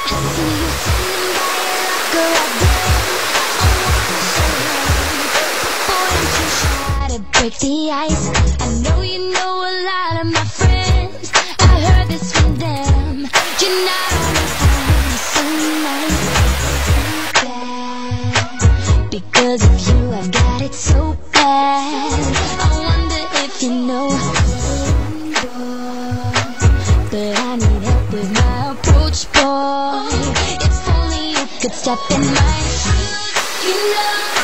see you standing by your locker all day. I wanna show you, but boy, I'm too shy to break the ice. I know you know a lot of my friends. I heard this from them. You're not always so nice. Bad. Because of you, I've got it so bad. I wonder if you know. But I need help with my approach, boy. If only you could step in my shoes, you know.